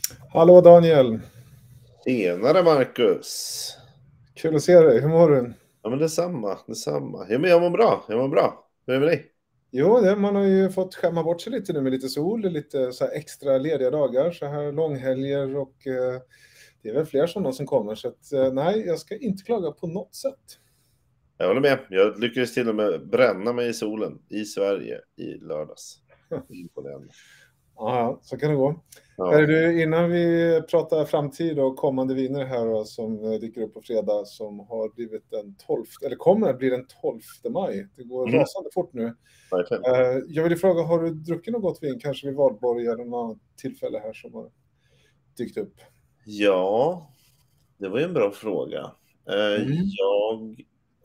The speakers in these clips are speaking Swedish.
Hallå Daniel, Tjenare Marcus! kul att se dig. Hur mår du? Ja men detsamma. Ja, men jag mår bra. Hur är det med dig? Jo, man har ju fått skämma bort sig lite nu med lite sol, lite så här extra lediga dagar, så här långhelger och det är väl fler sådana som kommer. Så att, nej, jag ska inte klaga på något sätt. Jag håller med. Jag lyckades till och med bränna mig i solen i Sverige i lördags. Imponerande. Ja, så kan det gå. Ja. Är du, innan vi pratar framtid och kommande viner här då, som dyker upp på fredag som har blivit den 12, eller kommer att bli den 12 maj. Det går Mm, rasande fort nu. verkligen. Jag vill fråga, har du druckit något gott vin, kanske vid valborg eller något tillfälle här som har dykt upp? Ja, det var ju en bra fråga. Mm. Jag...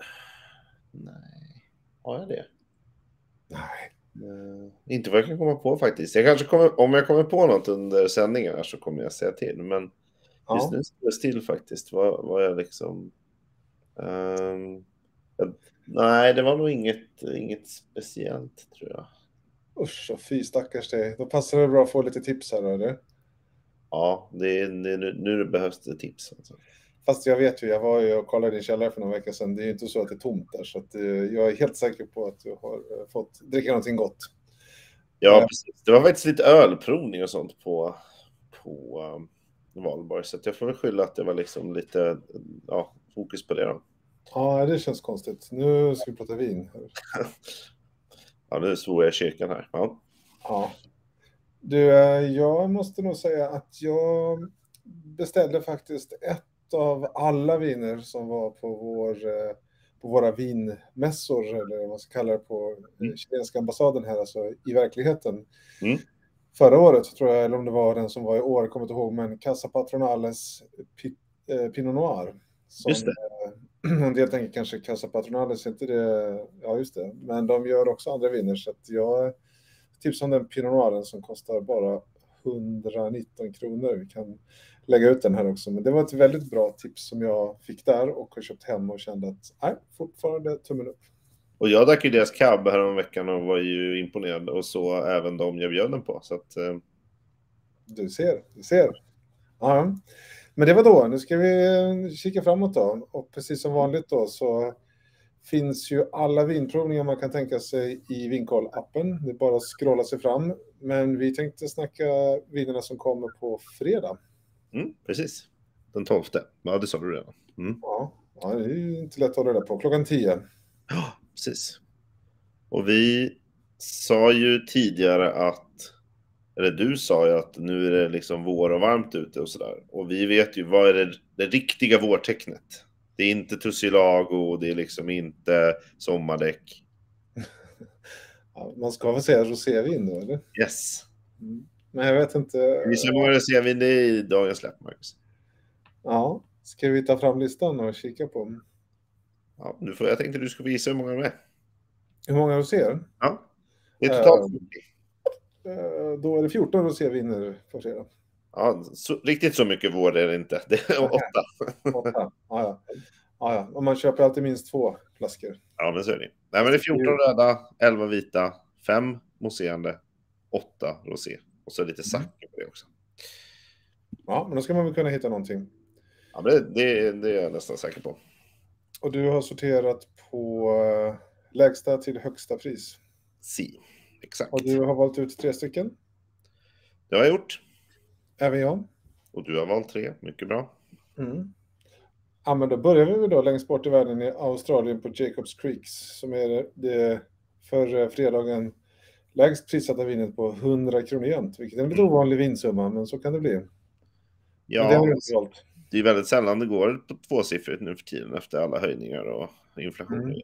Nej, har jag det? Nej. Inte vad jag kan komma på faktiskt. Jag kanske kommer, om jag kommer på något under sändningen här så kommer jag säga till. Men just Ja. nu står det still faktiskt. Vad jag liksom... Ehm, nej, det var nog inget speciellt tror jag. Usch, och fy stackars dig. Då passar det bra att få lite tips här, eller? Ja, nu behövs det tips. Alltså. Fast jag vet ju, jag var ju och kollade i din källare för några veckor sedan. Det är ju inte så att det är tomt där, så att, jag är helt säker på att du har fått dricka någonting gott. Ja, Eh, precis. Det var faktiskt lite ölprovning och sånt på valborg. Så att jag får väl skylla att det var liksom lite fokus på det då. Ja, det känns konstigt. Nu ska vi prata vin. Ja, nu svor jag i kyrkan här. Ja. Ja. Du, jag måste nog säga att jag beställde faktiskt ett av alla viner som var på våra vinmässor, eller vad man ska kalla det, på Mm. chilenska ambassaden här, alltså i verkligheten. Mm. Förra året tror jag, eller om det var den som var i år, kommer inte ihåg, men Casa Patronales Pinot Noir. Som, Just det. en del tänker kanske Casa Patronales, inte det, ja just det, men de gör också andra viner, så att jag tipsar om den Pinot Noiren som kostar bara 119 kronor. Vi kan lägga ut den här också, men det var ett väldigt bra tips som jag fick där och har köpt hem och kände att nej, fortfarande tummen upp. Och jag drack ju deras cab här om veckan och var ju imponerad. Och så även de jag bjöd den på. Så att, Du ser. Ja. Men det var då, nu ska vi kika framåt då. Och precis som vanligt då så finns ju alla vinprovningar man kan tänka sig i Vinkoll-appen. Det är bara att scrolla sig fram. Men vi tänkte snacka vinerna som kommer på fredag. precis. Den 12. Ja, det sa du redan. Mm. Ja, det är ju inte lätt att hålla reda på. Klockan 10. Ja, precis. Och vi sa ju tidigare eller du sa ju att nu är det liksom vår och varmt ute och sådär. Och vi vet ju vad är det riktiga vårtecknet. Det är inte tussilago, det är liksom inte sommardäck. Ja, man ska väl säga rosévin då, eller? Yes. Mm. Men jag vet inte. Gissa hur många rosévin det är i dagens släpp, Marcus. Ja, ska vi ta fram listan och kika på? Ja, jag tänkte du skulle gissa hur många det är. Hur många roséer? Ja. Det är totalt 40. Då är det 14 roséviner på fredag. Ja, riktigt så mycket vår är det inte. Det är 8. 8. Ja. Och man köper alltid minst 2 flaskor. Ja, men så är det. Nej, men det är 14 röda, 11 vita, 5 mousserande, 8 rosé. Och så lite sake på det också. Ja, men då ska man väl kunna hitta någonting. Ja, men det är jag nästan säker på. Och du har sorterat på lägsta till högsta pris. Si, exakt. Och du har valt ut 3 stycken. Det har jag gjort. Även jag. Och du har valt 3, mycket bra. Mm. Ja, men då börjar vi väl då längst bort i världen i Australien på Jacobs Creeks, som är det för fredagen lägst prissatta vinet på 100 kronor jämt, vilket är en lite ovanlig vinsumma, men så kan det bli. Men det har Ja, du inte valt. det är väldigt sällan det går på 2-siffrigt nu för tiden efter alla höjningar och inflation. Mm.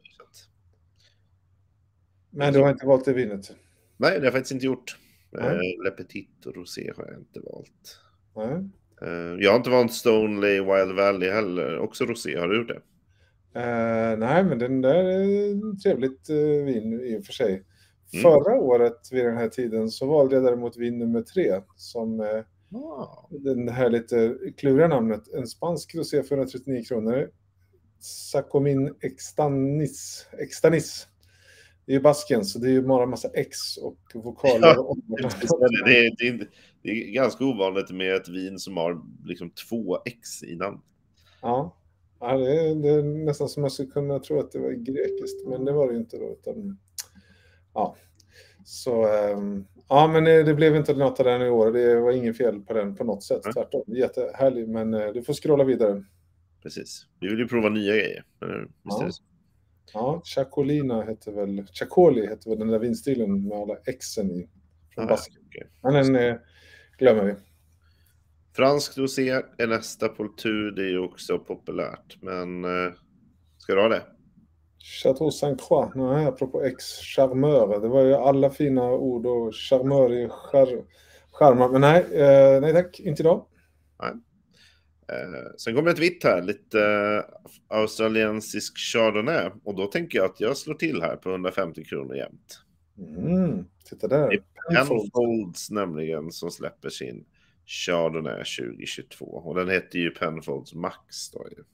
Men du har inte valt det vinet? Nej, det har jag faktiskt inte gjort. Nej. Le Petit och Rosé har jag inte valt. Nej. Jag har inte valt Stoneleigh Wild Valley heller. Också Rosé, har du gjort det? Nej, men den där är trevligt vin i och för sig. Mm. Förra året vid den här tiden så valde jag däremot vin nummer 3 som den här lite kluriga namnet. En spansk rosé för 139 kronor. Sacomin Extanis. Det är ju Baskien, så det är ju bara en massa X och vokaler. Ja, Och det är ganska ovanligt med ett vin som har liksom 2 X i namn. ja. Ja, det är nästan som man skulle kunna tro att det var grekiskt, men det var det ju inte då. Utan, ja. Så, ja, men det blev inte något av den i år. Det var ingen fel på den på något sätt. Tvärtom, jättehärlig, men du får scrolla vidare. Precis. Vi vill ju prova nya grejer. Visst är det så? Ja, Chacoli heter väl den där vinstilen med alla Xen i. Från Baskien. Okay. Men den glömmer vi. Fransk rosé är nästa på tur. Det är ju också populärt. Men ska du ha det? Chateau Saint-Croix, nej, apropå X, charmeur. Det var ju alla fina ord och charmeur i charmar. Men nej tack, inte idag. Nej. Sen kommer ett vitt här, lite australiensisk chardonnay. Och då tänker jag att jag slår till här på 150 kronor jämt. Titta där. Det är Penfolds nämligen som släpper sin chardonnay 2022. Och den heter ju Penfolds Max då ju.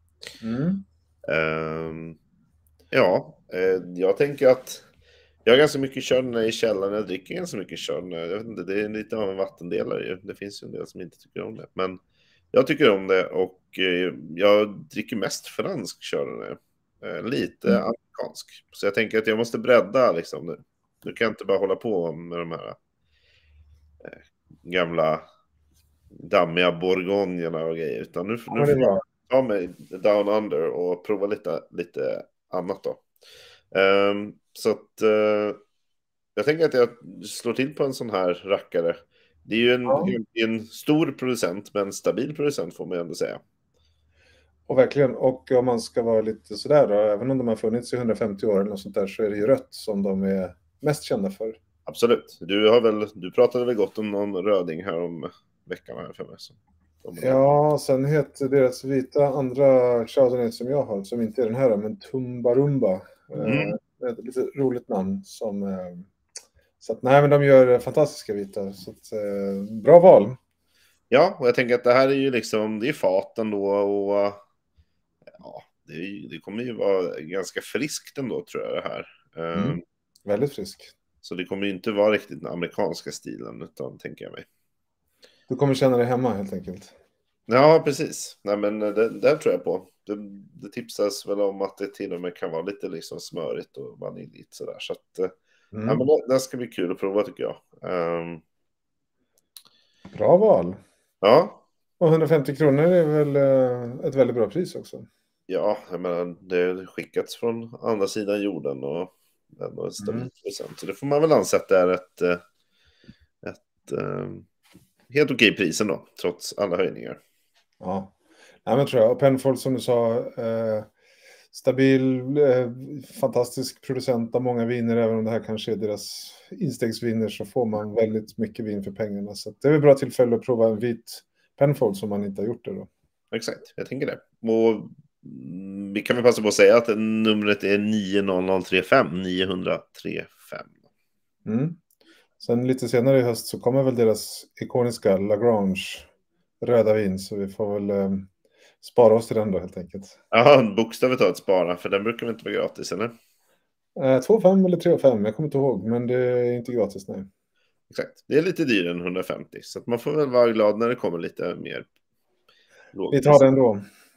Jag tänker att jag har ganska mycket chardonnay i källaren. Jag dricker ganska mycket chardonnay. Jag vet inte, det är lite av en vattendelare ju. Det finns ju en del som inte tycker om det. Men jag tycker om det och jag dricker mest fransk chardonnay. Lite amerikansk. Så jag tänker att jag måste bredda liksom nu. Nu kan jag inte bara hålla på med de här gamla dammiga bourgognerna och grejer. Utan nu får jag ta mig down under och prova lite annat då. Så att jag tänker att jag slår till på en sån här rackare. Det är ju en stor producent, men stabil producent får man ändå säga. Och verkligen, och om man ska vara lite sådär då, även om de har funnits i 150 år eller något sånt där, så är det ju rött som de är mest kända för. Absolut. Du pratade väl gott om någon röding här om veckan här för mig. Ja, sen heter deras vita andra chardonnay som jag har, som inte är den här, men Tumbarumba. Ett lite roligt namn som... Så att, nej, men de gör fantastiska vita. Så att, bra val. Ja, och jag tänker att det här är ju liksom, det är faten då och ja, det kommer ju vara ganska friskt ändå tror jag det här. Väldigt frisk. Så det kommer ju inte vara riktigt den amerikanska stilen utan tänker jag mig. Du kommer känna dig hemma helt enkelt. Ja, precis. Nej, men det tror jag på. Det tipsas väl om att det till och med kan vara lite liksom smörigt och vaniljigt sådär. Så att ja, men det ska bli kul att prova tycker jag. Bra val. Ja. Och 150 kronor är väl ett väldigt bra pris också. Ja, jag menar, det har skickats från andra sidan jorden och ändå en stabil procent. Så det får man väl ansätta är ett helt okej pris ändå, trots alla höjningar. Ja, nej, men tror jag. Och Penfold som du sa, stabil, fantastisk producent av många viner. Även om det här kanske är deras instegsviner så får man väldigt mycket vin för pengarna. Så det är ett bra tillfälle att prova en vit Penfold som man inte har gjort det då. Exakt, jag tänker det. Och vi kan väl passa på att säga att numret är 90035. Sen lite senare i höst så kommer väl deras ikoniska Lagrange röda vin. Så vi får väl spara oss till den då helt enkelt. Ja, bokstavligt talat spara. För den brukar väl inte vara gratis, eller? 2,5 eller 3,5. Jag kommer inte ihåg. Men det är inte gratis, nej. Exakt. Det är lite dyrare än 150. Så att man får väl vara glad när det kommer lite mer. Vi tar den då.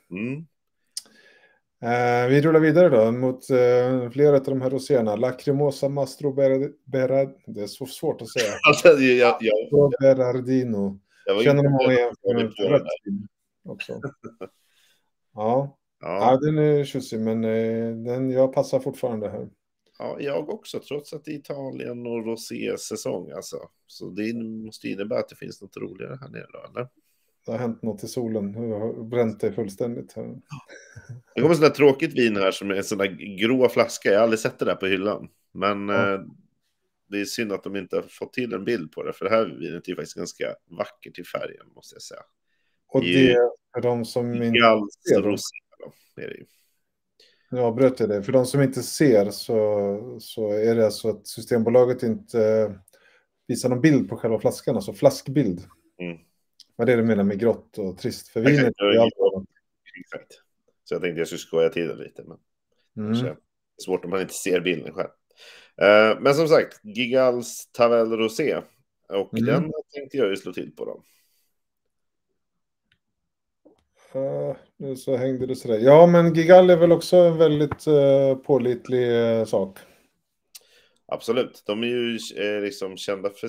Vi rullar vidare då mot flera av de här roséerna. Lacrimosa Mastro Berardino. Det är så svårt att säga. Mastro Berardino. Känner du många igen för rött också? Ja, den är tjusig, men jag passar fortfarande här. Ja, jag också, trots att det är Italien och rosé-säsong alltså. Så det måste innebära att det finns något roligare här nere då, eller? Det har hänt något i solen. Jag har bränt det fullständigt här. Det kommer sån där tråkigt vin här som är en sån där grå flaska. Jag har aldrig sett det där på hyllan. Men det är synd att de inte har fått till en bild på det. För det här vinet är ju faktiskt ganska vackert i färgen, måste jag säga. Och det är de som inte ser rosé, då, är det ju. Ja, bröt jag det. För de som inte ser så är det alltså att Systembolaget inte visar någon bild på själva flaskan. Alltså flaskbild. Vad är det du menar med grått och trist? För vinet är allt annat. Exakt. Så jag tänkte jag skulle skoja till det lite. Men det är svårt om man inte ser bilden själv. Men som sagt, Gigals Tavel Rosé. Och den tänkte jag ju slå till på då. Nu så hängde det sådär. Ja, men Gigal är väl också en väldigt pålitlig sak. Absolut. De är ju liksom kända för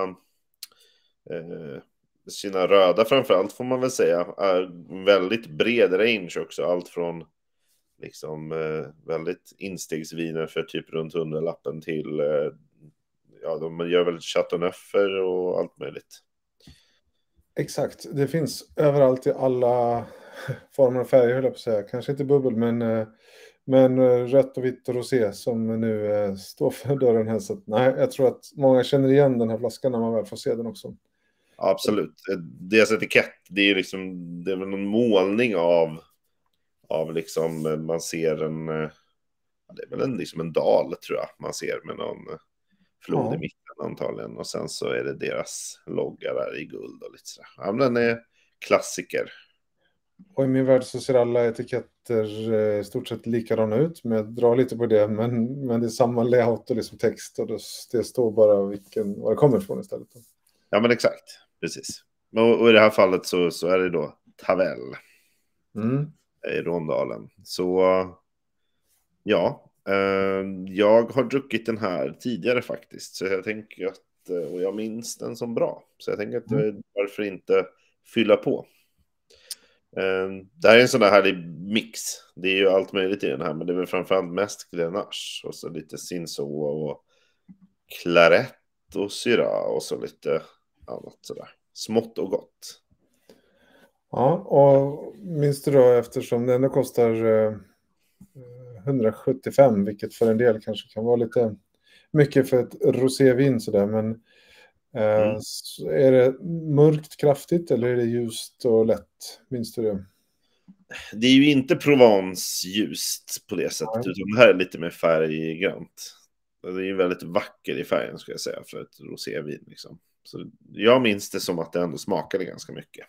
sina röda framförallt, får man väl säga. Är väldigt bred range också. Allt från liksom väldigt instegsviner för typ runt 100-lappen till ja, de gör väl chateauneufer och allt möjligt. Exakt, det finns överallt i alla former och färger, höll jag på att säga. Kanske inte bubbel, men rött och vitt och rosé som nu står för dörren här. Så att, nej, jag tror att många känner igen den här flaskan när man väl får se den också. Absolut. Deras etikett, det är liksom, det är väl någon målning av liksom, man ser en, det är väl liksom en dal tror jag man ser med någon flod i mitten antagligen. Och sen så är det deras logga där i guld och lite sådär. Ja, men den är klassiker. Och i min värld så ser alla etiketter i stort sett likadana ut. Men jag drar lite på det. Men det är samma layout och liksom text. Och det står bara var det kommer ifrån istället. Ja, men exakt. Precis. Och i det här fallet så är det då Tavel. I Rondalen. Så ja. Jag har druckit den här tidigare faktiskt. Så jag tänker att, och jag minns den som bra. Så jag tänker att varför inte fylla på. Det här är en sån där härlig mix. Det är ju allt möjligt i den här, men det är väl framförallt mest Grenache och så lite Cinsault och Claret och Syrah och så lite annat sådär. Smått och gott. Ja, och minns du då, eftersom det ändå kostar 175, vilket för en del kanske kan vara lite mycket för ett rosévin sådär, men är det mörkt kraftigt eller är det ljust och lätt? Minns du det? Det är ju inte Provence ljust på det sättet, utan det här är lite mer färggrant. Det är ju väldigt vacker i färgen ska jag säga för ett rosévin liksom. Så jag minns det som att det ändå smakade ganska mycket.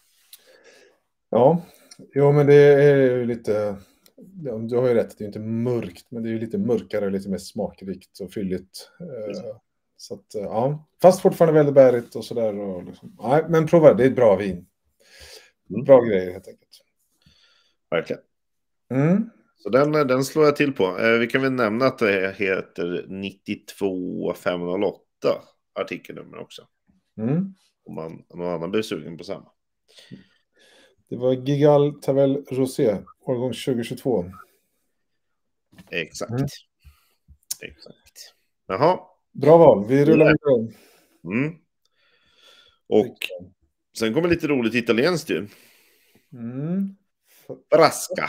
Ja, jo, men det är ju lite, ja, du har ju rätt, det är inte mörkt, men det är ju lite mörkare, lite mer smakrikt och fylligt. Så att, ja, fast fortfarande väldigt bärigt och sådär. Och liksom, nej, men prova, det är ett bra vin. Bra grejer helt enkelt. Verkligen. Så den slår jag till på. Vi kan väl nämna att det heter 92508 artikelnummer också. Om någon annan blir sugen på samma. Det var Gigal Tavel Rosé, årgång 2022. Exakt. Exakt. Jaha. Bra val, vi rullar vidare. Och sen kommer lite roligt italienskt ju. Brasca.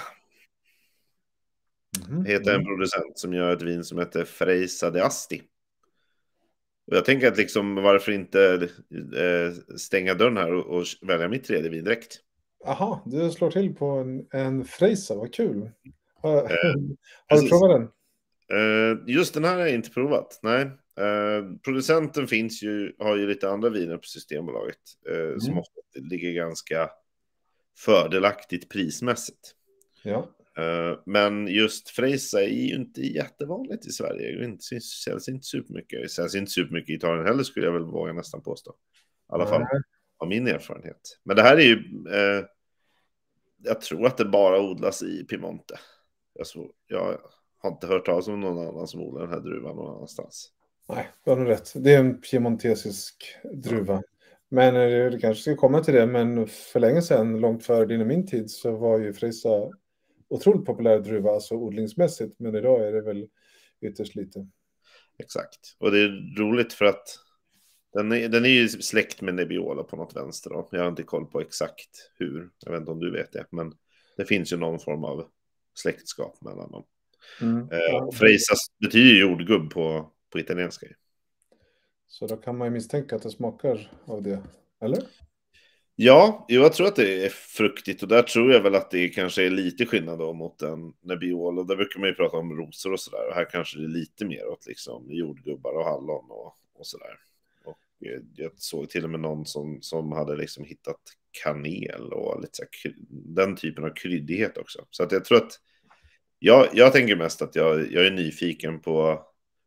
Heter en producent som gör ett vin som heter Freisa de Asti. Och jag tänker att liksom, varför inte stänga dörren här och välja mitt tredje vin direkt. Aha, du slår till på en Freisa, vad kul. Har du provat den? Just den här har jag inte provat, nej. Producenten har ju lite andra viner på Systembolaget som ofta ligger ganska fördelaktigt prismässigt. Ja. Men just Freisa är ju inte jättevanligt i Sverige. Det säljs inte supermycket. Det säljs inte supermycket i Italien heller, skulle jag väl våga nästan påstå. I alla fall av min erfarenhet. Men det här är ju jag tror att det bara odlas i Piemonte. Jag har inte hört talas om någon annan som odlar den här druvan någon annanstans. Nej, du har nog rätt. Det är en piemontesisk druva. Men det kanske ska komma till det. Men för länge sedan, långt före din och min tid, så var ju Freisa otroligt populär druva, alltså odlingsmässigt. Men idag är det väl ytterst lite. Exakt. Och det är roligt för att den är ju släkt med Nebbiolo på något vänster då. Jag har inte koll på exakt hur. Jag vet inte om du vet det. Men det finns ju någon form av släktskap mellan dem. Och Freisa betyder jordgubb på italienska. Så då kan man ju misstänka att det smakar av det, eller? Ja, jag tror att det är fruktigt och där tror jag väl att det kanske är lite skillnad då mot en Nebbiolo. Där brukar man ju prata om rosor och sådär. Och här kanske det är lite mer åt liksom jordgubbar och hallon och sådär. Och jag såg till och med någon som hade liksom hittat kanel och lite så här, den typen av kryddighet också. Så att jag tror att jag tänker mest att jag är nyfiken på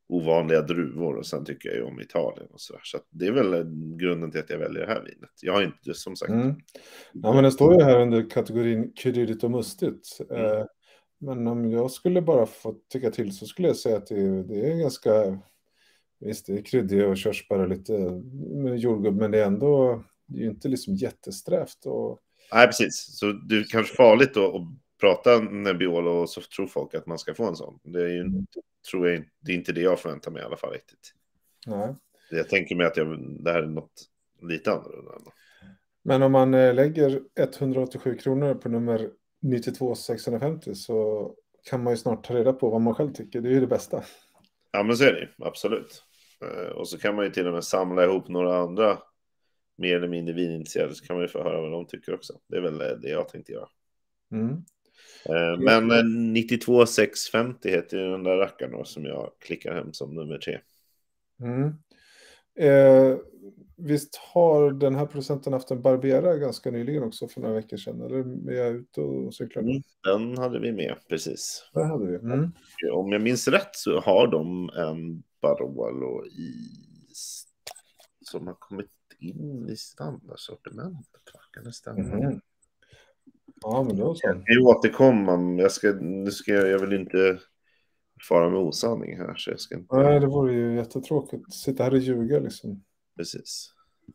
ovanliga druvor, och sen tycker jag ju om Italien och sådär. Så att det är väl grunden till att jag väljer det här vinet. Jag har inte, som sagt... Ja, men det står ju här under kategorin kryddigt och mustigt. Men om jag skulle bara få tycka till så skulle jag säga att det är ganska... Visst, det är kryddigt och körsbär och lite med jordgubb, men det är ändå det är ju inte liksom jättesträvt. Nej, precis. Så det är kanske farligt då att prata Nebbiolo och så tror folk att man ska få en sån. Det är ju tror jag, det är inte det jag förväntar mig i alla fall riktigt. Nej. Jag tänker mig att det här är något lite annorlunda. Men om man lägger 187 kronor på nummer 92,650 så kan man ju snart ta reda på vad man själv tycker. Det är ju det bästa. Ja, men så är det ju. Absolut. Och så kan man ju till och med samla ihop några andra mer eller mindre vinintresserade, så kan man ju få höra vad de tycker också. Det är väl det jag tänkte göra. Men 92,650 heter ju den där rackaren då, som jag klickar hem som nummer 3. Visst har den här producenten haft en Barbera ganska nyligen också för några veckor sedan? Eller är jag ute och cyklar? Den hade vi med, precis. Det hade vi. Om jag minns rätt så har de en Barolo som har kommit in i standardsortimentet. Kan det stämma? Ja, men då så. Jag återkommer. Jag vill inte fara med osanning här. Så jag ska inte... Nej, det vore ju jättetråkigt. Sitta här och ljuga liksom. Precis.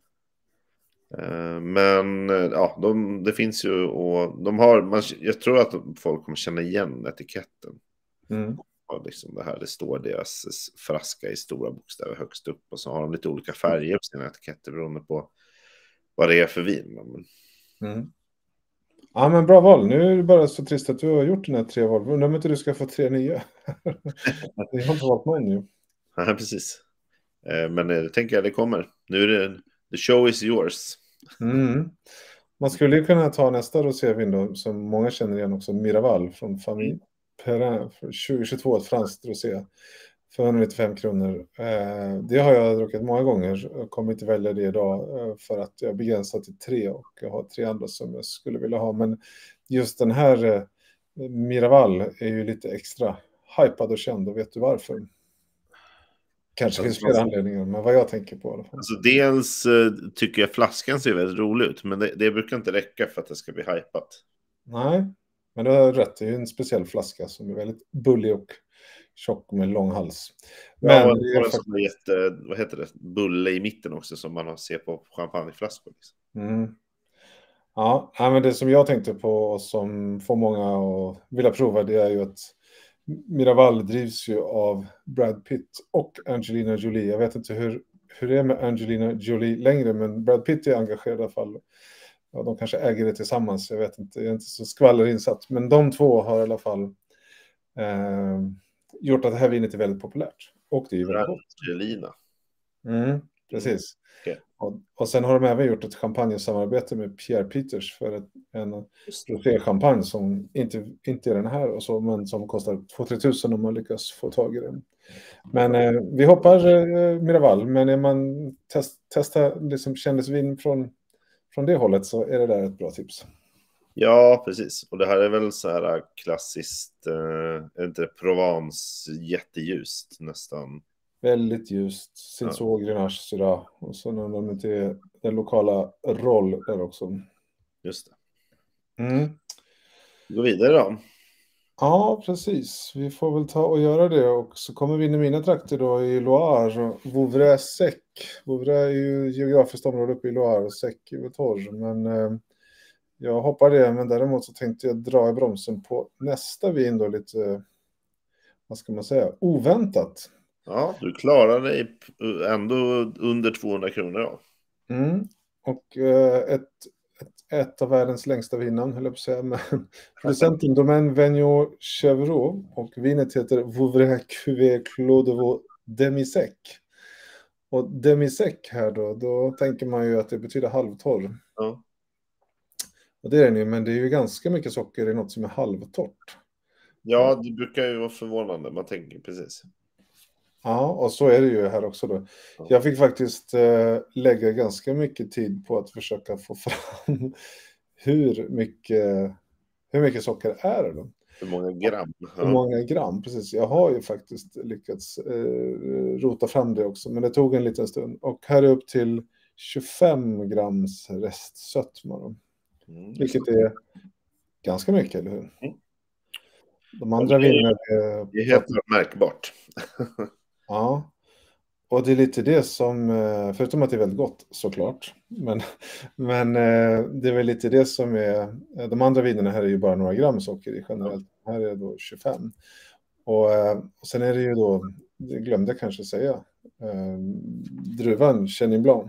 Men ja, det finns ju, och de har, jag tror att folk kommer känna igen etiketten. Och liksom det står deras fraska i stora bokstäver högst upp, och så har de lite olika färger på sina etiketter beroende på vad det är för vin. Ja, men bra val. Nu är det bara så trist att du har gjort den här 3 val. Undrar om inte du ska få 3 nya. Det har inte valt någon ju. Ja, precis. Men det tänker jag det kommer. Nu är det the show is yours. Man skulle ju kunna ta nästa rosévin då, som många känner igen också, Miraval från Famille Perrin 2022, ett franskt rosé för 195 kronor. Det har jag druckit många gånger. Jag kommer inte välja det idag för att jag begränsar till 3 och jag har 3 andra som jag skulle vilja ha. Men just den här Miraval är ju lite extra hypad och känd, och vet du varför? Kanske finns flera anledningar, men vad jag tänker på i alla fall. Alltså dels tycker jag flaskan ser väldigt rolig ut, men det brukar inte räcka för att det ska bli hypat. Nej, men du har rätt. Det är ju en speciell flaska som är väldigt bullig och tjock med lång hals. Men ja, det är som vad heter det? Bulle i mitten också, som man ser på champagneflaskor. Liksom. Ja, men det som jag tänkte på och som får många att vilja prova, det är ju att Miraval drivs ju av Brad Pitt och Angelina Jolie. Jag vet inte hur det är med Angelina Jolie längre, men Brad Pitt är engagerad i alla fall. Ja, de kanske äger det tillsammans, jag vet inte. Jag är inte så skvallerinsatt. Men de två har i alla fall gjort att det här vinet är väldigt populärt. Och det är ju väldigt gott. Angelina. Precis. Okay. Och sen har de även gjort ett champagnesamarbete med Pierre Peters för en rosé-champagne som inte är den här, och så, men som kostar 2-3 tusen om man lyckas få tag i den. Men vi hoppar Miraval, men är man testa liksom kändisvin från det hållet, så är det där ett bra tips. Ja, precis. Och det här är väl så här klassiskt, inte Provence, jätteljust nästan. Väldigt ljust. Cinsault, Grenache, Syrah. Och så när de inte är den lokala roll där också. Just det. Gå vidare då. Ja, precis. Vi får väl ta och göra det. Och så kommer vi in i mina trakter då i Loire. Vouvray-Sec. Vouvray är ju geografiskt område uppe i Loire. Sec är torr. Men jag hoppar det. Men däremot så tänkte jag dra i bromsen på nästa vin då lite, vad ska man säga, oväntat. Ja, du klarar dig ändå under 200 kronor då. Och ett av världens längsta vinnamn, höll jag på att säga. Men producenten Domaine Vigneault Chevreau, och vinet heter Vouvray Cuvée Clos de Vaux Demi-Sec. Och Demi-Sec här då tänker man ju att det betyder halvtorr. Ja. Och det är den ju, men det är ju ganska mycket socker i något som är halvtorrt. Ja, det brukar ju vara förvånande, man tänker precis. Ja, och så är det ju här också då. Jag fick faktiskt lägga ganska mycket tid på att försöka få fram hur mycket socker är det då. Hur många gram? Hur många gram, precis. Jag har ju faktiskt lyckats rota fram det också, men det tog en liten stund. Och här är upp till 25 grams restsötma då. Vilket är ganska mycket, eller hur? De andra vinerna Det är helt märkbart. Ja, och det är lite det som, förutom att det är väldigt gott såklart, men det är väl lite det som är, de andra vinerna här är ju bara några gram socker i generellt, här är det då 25. Och sen är det ju då, det glömde jag kanske säga, druvan Chenin Blanc.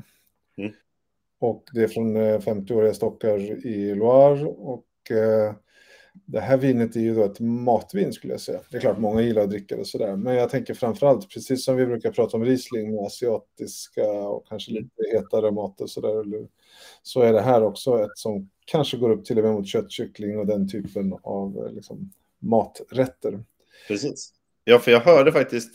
Och det är från 50-åriga stockar i Loire, och det här vinet är ju då ett matvin skulle jag säga. Det är klart många gillar att dricka det sådär, men jag tänker framförallt, precis som vi brukar prata om Riesling med asiatiska och kanske lite hetare mat och sådär, så är det här också ett som kanske går upp till och med mot köttkyckling och den typen av liksom, maträtter. Precis. Ja, för jag hörde faktiskt,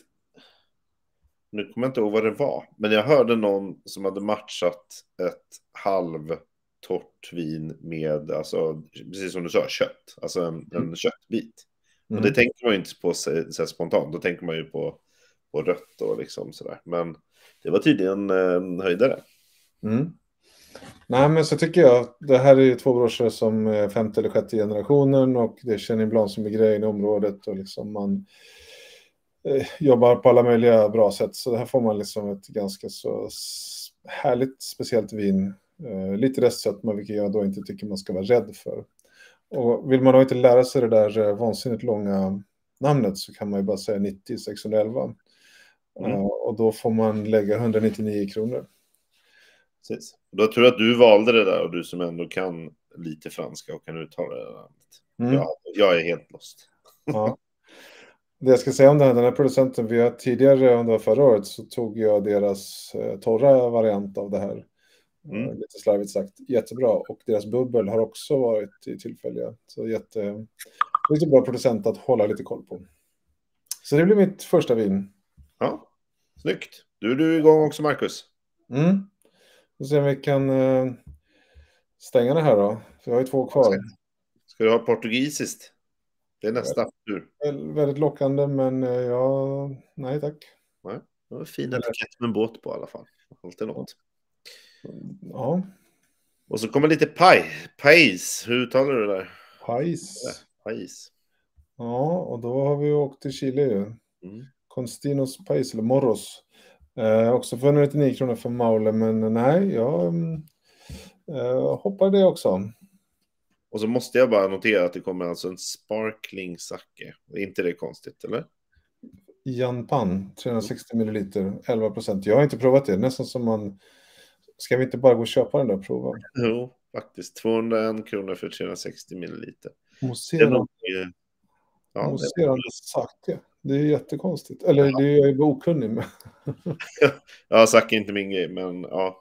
nu kommer jag inte ihåg vad det var, men jag hörde någon som hade matchat ett halvtorrt vin med, alltså, precis som du sa, kött. Alltså en köttbit. Och det tänker man ju inte på så spontant. Då tänker man ju på rött och liksom sådär. Men det var tydligen en höjdare. Nej, men så tycker jag, det här är ju två brorsor som är femte eller sjätte generationen, och det är Chenin Blanc som är grejen i området, och liksom man jobbar på alla möjliga bra sätt. Så det här får man liksom ett ganska så härligt speciellt vin. Lite restsötma, vilket jag då inte tycker man ska vara rädd för. Och vill man då inte lära sig det där vansinnigt långa namnet, så kan man ju bara säga 90 611. Och då får man lägga 199 kronor. Precis. Då tror jag att du valde det där, och du som ändå kan lite franska och kan uttala det där. Jag är helt lost. Ja. Det jag ska säga om den här producenten, vi har tidigare under förra året så tog jag deras torra variant av det här. Lite slarvigt sagt, jättebra. Och deras bubbel har också varit i tillfälliga. Så lite bra producent att hålla lite koll på. Så det blir mitt första vin. Ja, snyggt. Du är du igång också, Marcus? Vi får se om vi kan stänga det här då. För jag har ju 2 kvar. Ska du ha portugisiskt? Det är nästa tur. Väldigt lockande, men nej tack. Nej, det var en fin etikett med en båt på i alla fall. Alltid något. Ja. Och så kommer lite pais. Hur uttalar du det där? Pais. Ja, och då har vi åkt till Chile ju. Constinos Pais, eller Morros. Också för 199 kronor för Maule, men nej, jag hoppar det också. Och så måste jag bara notera att det kommer alltså en sparkling sake. Är inte det konstigt, eller? Jan Pan, 360 milliliter, 11%. Jag har inte provat det. Nästan som man... Ska vi inte bara gå och köpa den där och prova? Jo, faktiskt. 201 kronor för 360 milliliter. Mousserande sake. Det är jättekonstigt. Eller det är jag okunnig med. Ja, sake är inte min grej, men ja.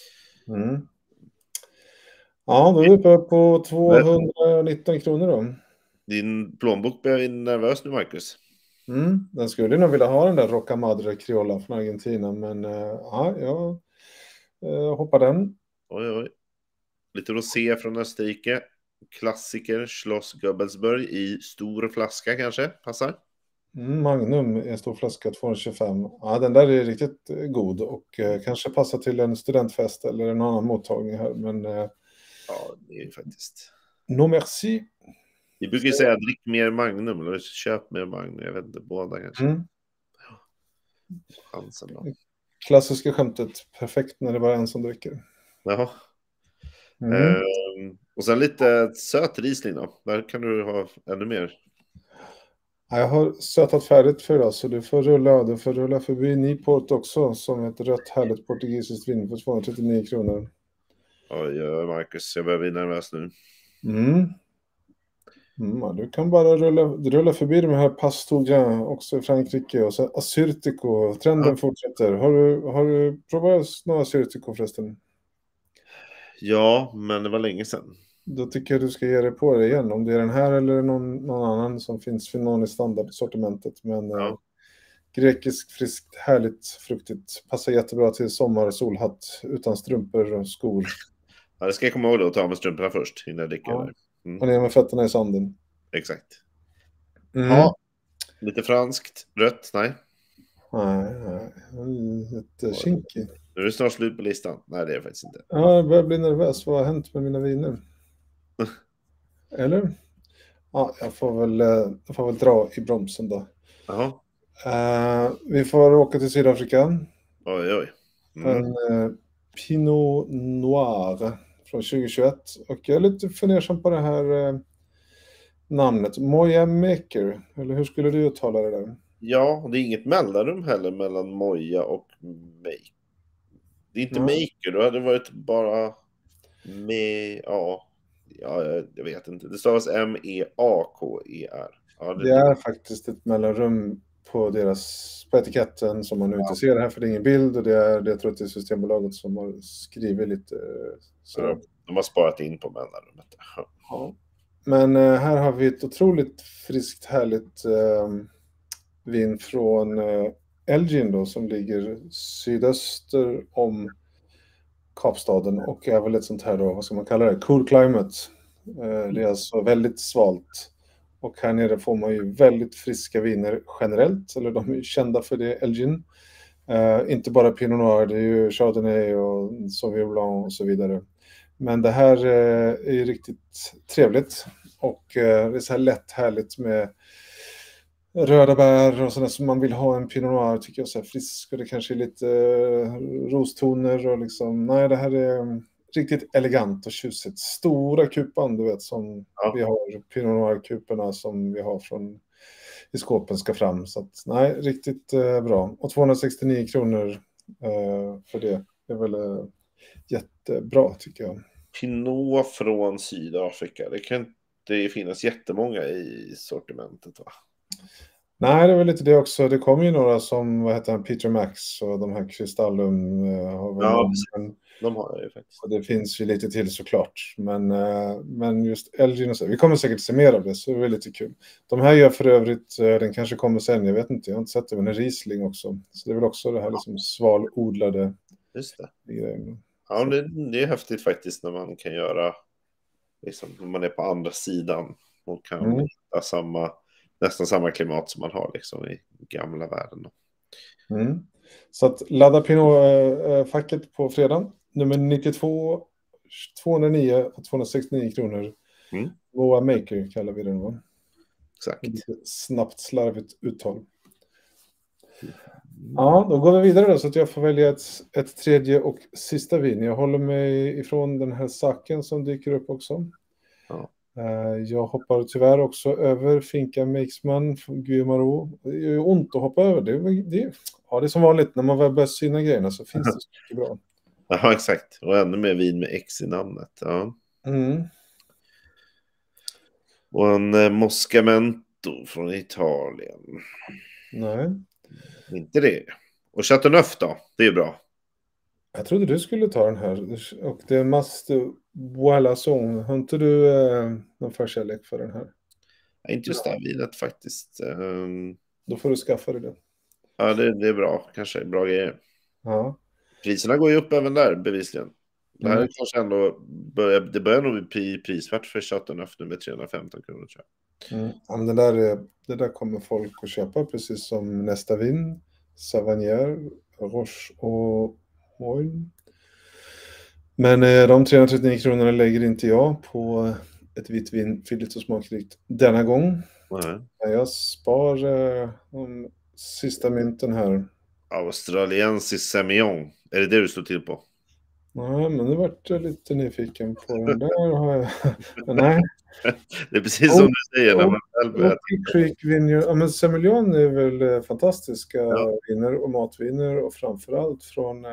Ja, då är vi uppe på 219 kronor då. Din plånbok blir nervös nu, Marcus. Den skulle nog vilja ha den där Roca Madre Criolla från Argentina, men jag hoppar den. Oj. Lite rosé från Österrike. Klassiker, Schloss Göbelsburg i stor flaska kanske, passar. Magnum i en stor flaska, 225. Ja, den där är riktigt god och kanske passar till en studentfest eller en annan mottagning här, men... Ja, det är faktiskt... No merci. Vi brukar ju säga drick mer Magnum eller köp mer Magnum. Jag vet inte, båda kanske. Chansen då. Klassiska skämtet. Perfekt när det bara är en som dricker. Jaha. Och sen lite söt Riesling då. Där kan du ha ännu mer. Jag har sötat färdigt för idag, så du får rulla förbi Niport också, som ett rött härligt portugisiskt vin för 239 kronor. Oj, Marcus, jag börjar bli nervös nu. Du kan bara rulla förbi de här Pastougin också i Frankrike, och så Assyrtiko. Trenden fortsätter. Har du provat några Assyrtiko förresten? Ja, men det var länge sedan. Då tycker jag du ska ge dig på det igen. Om det är den här eller någon annan som finns för någon i standardsortimentet. Men grekisk, friskt, härligt, fruktigt. Passar jättebra till sommar, solhatt, utan strumpor och skor. Ja, det ska jag komma ihåg då, att ta med strumporna först innan jag dricker. Och ner med fötterna i sanden. Exakt. Ja, lite franskt. Rött? Nej. Nej. Lite kinkig. Nu är det snart slut på listan. Nej, det är det faktiskt inte. Ja, jag börjar bli nervös. Vad har hänt med mina viner? Eller? Ja, jag får väl dra i bromsen då. Jaha. Vi får åka till Sydafrika. Oj, oj. En Pinot Noir från 2021. Och jag är lite fundersam på det här namnet. Moya Maker. Eller hur skulle du uttala det där? Ja, det är inget mellanrum heller mellan Moja och Make. Det är inte Maker, då hade det varit bara med... Ja, jag vet inte. Det stavas Meaker. Ja, Det är faktiskt ett mellanrum på på etiketten som man nu inte ser här, för det är ingen bild, och det jag tror att det är Systembolaget som har skrivit lite så. Ja, de har sparat in på mellanrummet. Ja. Men här har vi ett otroligt friskt, härligt vin från Elgin då, som ligger sydöster om Kapstaden och är väl ett sånt här då, vad ska man kalla det, cool climate. Det är alltså väldigt svalt. Och här nere får man ju väldigt friska viner generellt, eller de är ju kända för det, Elgin. Inte bara Pinot Noir, det är ju Chardonnay och Sauvignon Blanc och så vidare. Men det här är ju riktigt trevligt, och det är så här lätt, härligt med röda bär och sådär som man vill ha en Pinot Noir, tycker jag, så här frisk, och det kanske är lite rostoner och liksom, nej, det här är riktigt elegant och tjusigt. Stora kupan, du vet, som vi har, Pinot Noir-kuporna som vi har i skåpen ska fram. Så att, nej, riktigt bra. Och 269 kronor för det är väl jättebra, tycker jag. Pinot från Sydafrika. Det kan inte finnas jättemånga i sortimentet, va? Nej, det är väl lite det också. Det kommer ju några som, vad heter han, Peter Max och de här Kristallum har väl någon, de har jag ju faktiskt. Och det finns ju lite till såklart. Men just Elgin och så, vi kommer säkert se mer av det, så det är lite kul. De här gör för övrigt, den kanske kommer sen, jag vet inte, jag har inte sett det, men en Riesling också. Så det är väl också det här liksom svalodlade. Just det. Grejen. Ja, det är häftigt faktiskt när man kan göra, liksom, när man är på andra sidan och kan hitta nästan samma klimat som man har liksom i gamla världen. Så att ladda Pinot-facket på fredag. Nummer 92, 209 och 269 kronor. Moa Maker kallar vi den, va? Exakt. Lite snabbt, slarvigt uttal. Ja, då går vi vidare då, så att jag får välja ett tredje och sista vin. Jag håller mig ifrån den här saken som dyker upp också. Ja. Jag hoppar tyvärr också över Finca Meixman från Guillemaro. Det är ju ont att hoppa över. Det är som vanligt, när man väl börjar syna grejerna så finns det så mycket bra. Ja, exakt. Och ännu mer vin med X i namnet. Ja. Och en Moscamento från Italien. Nej. Inte det. Och Chateauneuf då? Det är bra. Jag trodde du skulle ta den här. Och det är Master Boisson. Har inte du någon förkärlek för den här? Ja, inte just det här vinet faktiskt. Då får du skaffa dig det. Ja, det är bra. Kanske bra grejer. Ja. Priserna går ju upp även där, bevisligen. Det här kanske ändå börjar nog bli prisvärt för Chateauneuf nu med 315 kronor, tror jag. Ja, men det där kommer folk att köpa, precis som nästa vin. Savagnier, Roche och Moine. Men de 339 kronorna lägger inte jag på ett vitt vin, fylligt och smakrikt denna gång. Jag spar de sista mynten här. Australiensis Semillon. Är det du står till på? Nej, men nu vart jag lite nyfiken på den där. Har jag. Men nej. Det är precis som du säger när man själv börjar. Creek Vineyard. Ja, men Semillon är väl fantastiska viner och matviner, och framförallt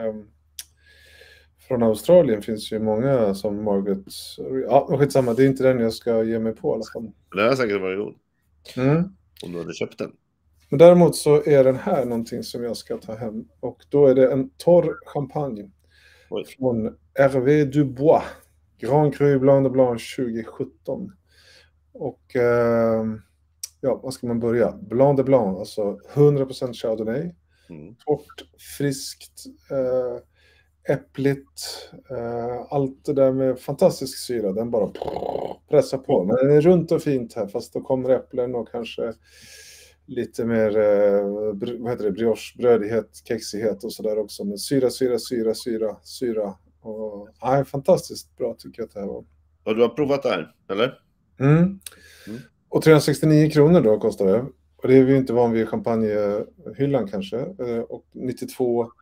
från Australien finns ju många som Margaret. Ja, skitsamma, det är inte den jag ska ge mig på i alla fall. Det har säkert varit god. Om du hade köpt den. Men däremot så är den här någonting som jag ska ta hem, och då är det en torr champagne. Från Hervé Dubois. Grand Cru Blanc de Blanc 2017. Och var ska man börja? Blanc de Blanc, alltså 100% Chardonnay. Torrt, friskt, äppligt. Allt det där med fantastisk syra, den bara pressar på. Men den är runt och fint här, fast då kommer äpplen och kanske lite mer vad heter det, brioche-brödighet, kexighet och sådär också. Men syra. Och, fantastiskt bra tycker jag att det här var. Och du har provat det här, eller? Mm. Och 369 kronor då kostar det. Och det är vi inte van vid champagnehyllan kanske. Och 92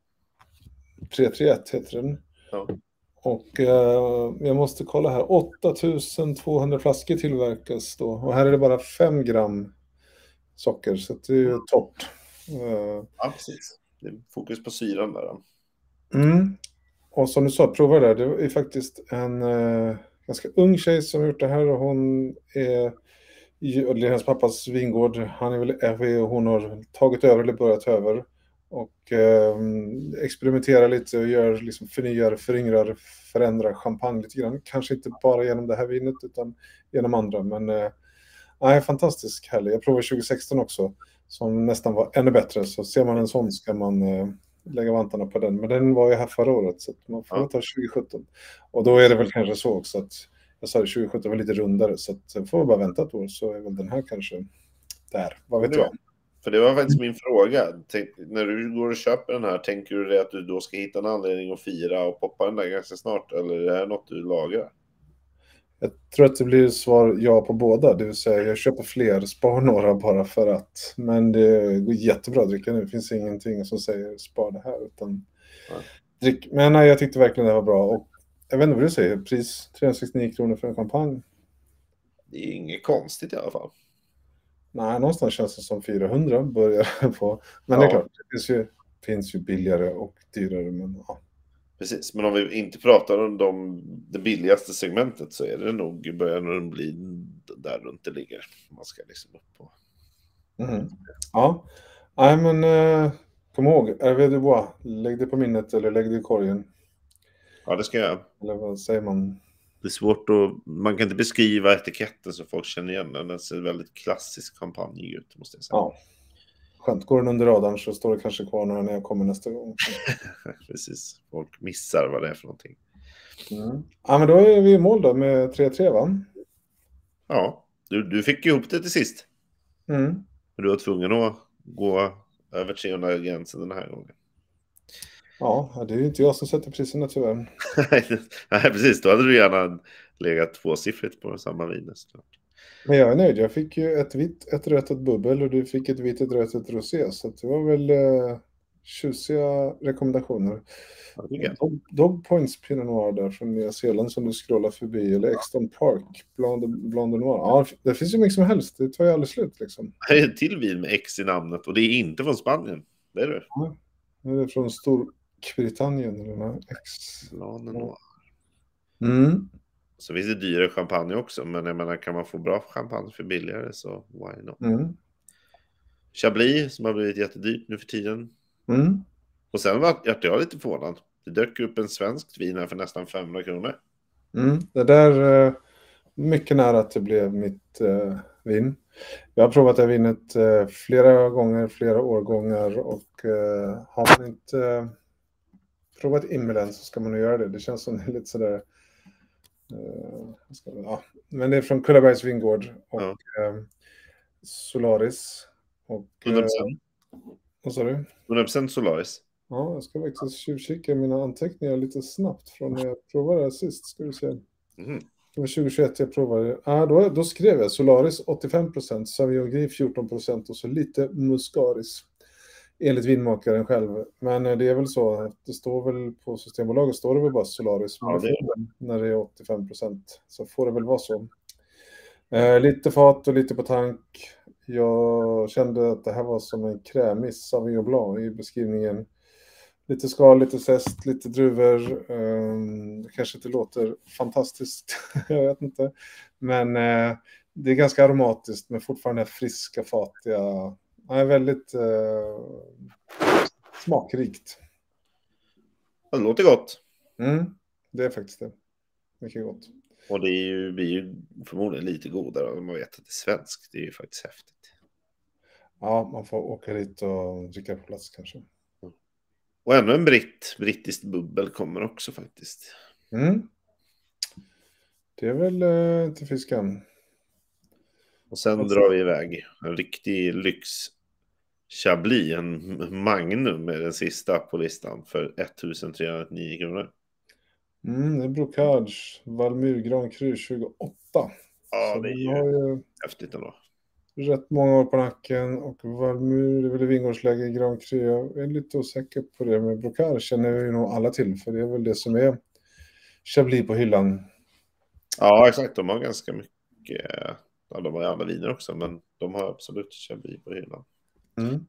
331 heter den. Ja. Och jag måste kolla här. 8200 flaskor tillverkas då. Och här är det bara 5 gram socker. Så det är ju topp. Ja, precis. Det är fokus på syran där. Och som du sa, prova det. Det är faktiskt en ganska ung tjej som har gjort det här. Och hon är... Det är hennes pappas vingård. Han är väl RV och hon har tagit över eller börjat över. Och experimenterar lite och gör liksom förnyar, föryngrar, förändrar champagne lite grann. Kanske inte bara genom det här vinet utan genom andra. Men fantastiskt härlig. Jag provade 2016 också som nästan var ännu bättre. Så ser man en sån ska man lägga vantarna på den. Men den var ju här förra året så man får ta 2017. Och då är det väl kanske så också att jag sa det 2017 var lite rundare så att får vi bara vänta ett år så är väl den här kanske där. Vad vet jag? För det var faktiskt min fråga. När du går och köper den här, tänker du det att du då ska hitta en anledning att fira och poppa den där ganska snart? Eller är det här något du lagrar? Jag tror att det blir svar ja på båda. Det vill säga jag köper fler, spar några bara för att. Men det går jättebra att dricka nu. Det finns ingenting som säger spar det här. Utan drick. Men nej, jag tyckte verkligen det var bra. Och jag vet inte vad du säger. Pris 369 kronor för en champagne. Det är inget konstigt i alla fall. Nej, någonstans känns det som 400 börjar på. Men det är klart, det finns ju billigare och dyrare. Men, ja. Precis, men om vi inte pratar om det billigaste segmentet så är det nog börjar det bli där runt det ligger. Man ska liksom upp på. Ja, nej men kom ihåg, Hervé du Bois, lägg det på minnet eller lägg det i korgen. Ja, det ska jag. Eller vad säger man? Det är svårt att, man kan inte beskriva etiketten så folk känner igen den. Den ser väldigt klassisk champagne ut, måste jag säga. Ja, skönt. Går den under radarn så står det kanske kvar när jag kommer nästa gång. Precis, folk missar vad det är för någonting. Ja, men då är vi i mål då med 3-3 va? Ja, du fick ihop det till sist. Du var tvungen att gå över 300-gränsen den här gången. Ja, det är ju inte jag som sätter priserna tyvärr. Nej, precis. Då hade du gärna legat tvåsiffrigt på samma vin. Men jag är nöjd. Jag fick ju ett vitt, ett rött, ett bubbel och du fick ett vitt, ett rött, ett rosé. Så det var väl tjusiga rekommendationer. Dog Points Pinot Noir där från Nya Zeeland som du scrollar förbi. Eller Exton Park, Blanc de Noir. Ja, det finns ju mycket som helst. Det tar ju aldrig slut liksom. Det är en till vin med X i namnet och det är inte från Spanien. Det är det. Ja, det är från Storbritannien. Eller Blanc de Noir. Så finns det dyra champagne också. Men jag menar, kan man få bra champagne för billigare så why not? Chablis som har blivit jättedyrt nu för tiden. Och sen var jag lite förvånad. Det dök upp en svensk vin här för nästan 500 kronor. Det där mycket nära att det blev mitt vin. Jag har provat det vinet flera gånger, flera årgångar och har man inte provat Immelen så ska man nog göra det. Det känns som lite sådär men det är från Kullabergs vingård och Solaris och 100%. Vad sa du? 100% Solaris. Ja, jag ska faktiskt tjuvkika mina anteckningar lite snabbt från när jag provade det sist, ska vi se. Det var 2021 jag provade. Då skrev jag Solaris 85%, Sauvignon Gris 14% och så lite Muscaris. Enligt vinmakaren själv. Men det är väl så. Det står väl på Systembolaget står det väl bara Solaris. Men när det är 85%. Så får det väl vara så. Lite fat och lite på tank. Jag kände att det här var som en krämig Sauvignon Blanc i beskrivningen. Lite skal, lite zest, lite druvor. Det kanske inte låter fantastiskt. Jag vet inte. Men det är ganska aromatiskt. Men fortfarande friska, fatiga. Ja, väldigt smakrikt. Det låter gott. Det är faktiskt det. Mycket gott. Och det blir ju förmodligen lite godare om man vet att det är svenskt. Det är ju faktiskt häftigt. Ja, man får åka dit och dricka på plats kanske. Och ännu en brittiskt bubbel kommer också faktiskt. Mm. Det är väl inte fisken. Och sen drar vi iväg en riktig lyx Chablis, en Magnum är den sista på listan för 1309 kronor. Det är Brocage, Valmyr Grand Cru 28. Ja, Så det är vi har ju häftigt ändå. rätt många år på nacken och Valmyr, det är väl vingårdsläge i Grand Cru. Jag är lite osäker på det, men Brocage känner vi nog alla till, för det är väl det som är Chablis på hyllan. Ja, exakt. De har ganska mycket. Ja, de har ju alla viner också, men de har absolut Chablis på hyllan. Mm.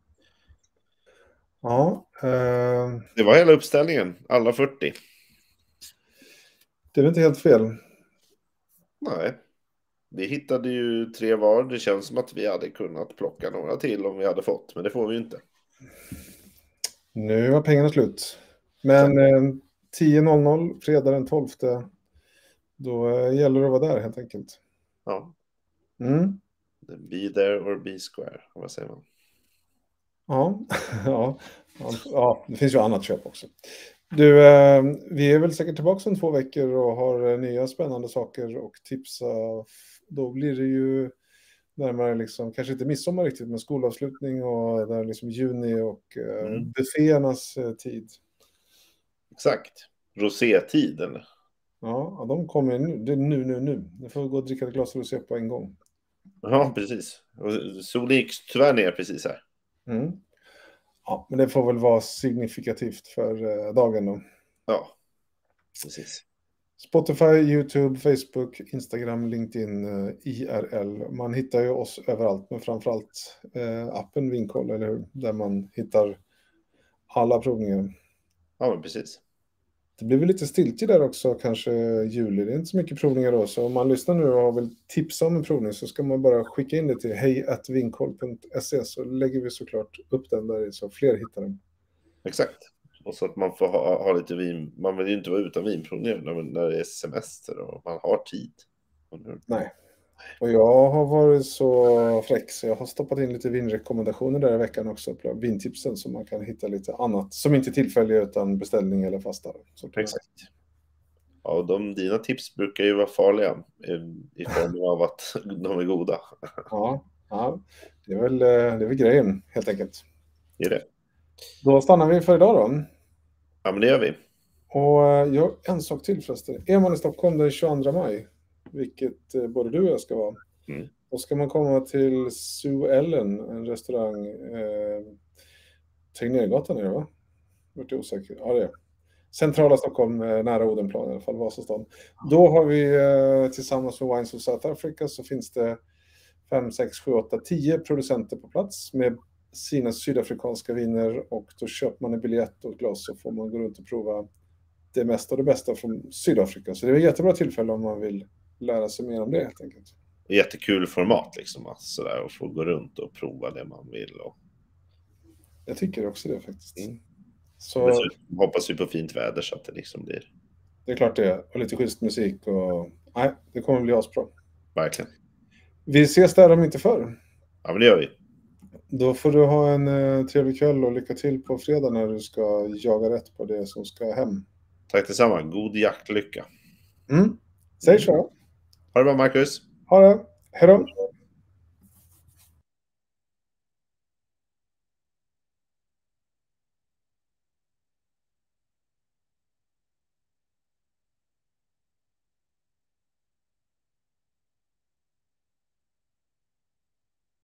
Ja. Det var hela uppställningen, alla 40. Det är väl inte helt fel. Nej. Vi hittade ju 3 var. Det känns som att vi hade kunnat plocka några till om vi hade fått, men det får vi ju inte. Nu var pengarna slut. Men 10.00, fredag den 12. Då gäller det att vara där helt enkelt. Ja. Mm. Be there or be square, vad säger man? Ja. Ja, det finns ju annat köp också. Du, vi är väl säkert tillbaka om 2 veckor och har nya spännande saker och tipsa. Då blir det ju närmare liksom, kanske inte midsommar riktigt, men skolavslutning och där liksom juni och bufféernas tid. Exakt. Rosétid eller? Ja, de kommer nu. Det är nu. Nu får vi gå och dricka ett glas rosé på en gång. Ja, precis. Och solen gick tyvärr ner precis här. Mm. Ja, men det får väl vara signifikativt för dagen då. Ja, precis. Spotify, YouTube, Facebook, Instagram, LinkedIn, IRL. Man hittar ju oss överallt, men framförallt appen Vinkoll, eller hur? Där man hittar alla provningar. Ja, men precis. Det blir väl lite stiltje där också, kanske juli. Det är inte så mycket provningar då, så om man lyssnar nu och vill tipsa om en provning så ska man bara skicka in det till hej@vinkoll.se, så lägger vi såklart upp den där så fler hittar den. Exakt. Och så att man får ha lite vin. Man vill ju inte vara utan vinprovningar när det är semester och man har tid. Nej. Och jag har varit så fräck så jag har stoppat in lite vinrekommendationer där i veckan också på vintipsen, så man kan hitta lite annat som inte är tillfälliga utan beställning eller fasta. Exakt. Ja, och dina tips brukar ju vara farliga i form av att de är goda. Ja, det är väl grejen helt enkelt. Det är det. Då stannar vi för idag då. Ja, men det gör vi. Och en sak till förresten. Är man i Stockholm den 22 maj, vilket både du och jag ska vara, då ska man komma till Sue Ellen, en restaurang. Tegnérgatan är det, va? Vart är osäker. Ja, det är centrala Stockholm, nära Odenplan i alla fall, Vasastan. Då har vi tillsammans med Wines of South Africa så finns det 5, 6, 7, 8, 10 producenter på plats med sina sydafrikanska viner, och då köper man en biljett och ett glas så får man gå runt och prova det mesta och det bästa från Sydafrika. Så det är ett jättebra tillfälle om man vill lära sig mer om det helt enkelt. Jättekul format liksom, alltså där, och få gå runt och prova det man vill. Och... Jag tycker också det faktiskt. Så hoppas vi på fint väder så att det liksom blir... Det är klart det, och lite schysst musik och... Nej, det kommer bli asbra. Verkligen. Vi ses där om inte förr. Ja, men det gör vi. Då får du ha en trevlig kväll och lycka till på fredag när du ska jaga rätt på det som ska hem. Tack detsamma. God jaktlycka. Säg så. Ha det bra, Marcus. Ha det. Hej då.